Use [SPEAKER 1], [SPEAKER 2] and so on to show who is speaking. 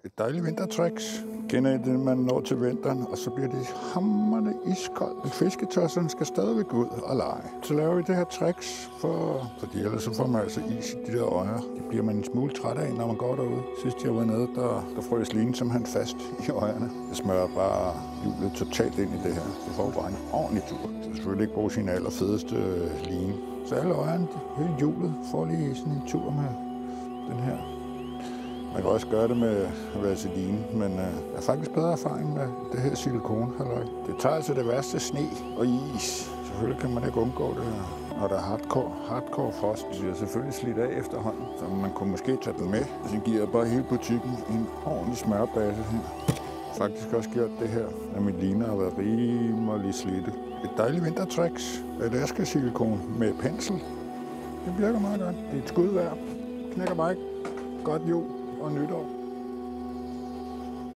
[SPEAKER 1] Et dejligt vintertricks. Kender I det, man når til vinteren, og så bliver det hamrende iskoldt. Men fisketosserne skal stadigvæk ud og lege. Så laver vi det her tricks, fordi ellers så får man altså is i de der øjer. Det bliver man en smule træt af, når man går derude. Sidst jeg var nede, der frøs linen simpelthen fast i øjerne. Det smører bare hjulet totalt ind i det her. Det får bare en ordentlig tur. Så selvfølgelig ikke bruge sin allerfedeste line. Så alle øjerne, hele hjulet, får lige sådan en tur med den her. Man kan også gøre det med vaseline, men jeg har faktisk bedre erfaring med det her silikone-halløj. Det tager altså det værste sne og is. Selvfølgelig kan man ikke undgå det, når der er hardcore frost. Det er selvfølgelig slidt af efterhånden, så man kunne måske tage den med. Så giver bare hele butikken en ordentlig smørbase her. Faktisk også gjort det her, at mit liner har været rimelig slidte. Et dejligt vintertricks af læskersilikone med pensel. Det virker meget godt. Det er et skudvejr. Knækker mig ikke. Godt jul og nytår.